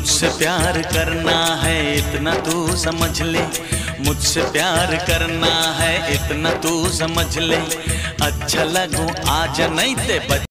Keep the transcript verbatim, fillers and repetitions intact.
मुझसे प्यार करना है इतना तू समझ ले, मुझसे प्यार करना है इतना तू समझ ले। अच्छा लगूं आजा नहीं ते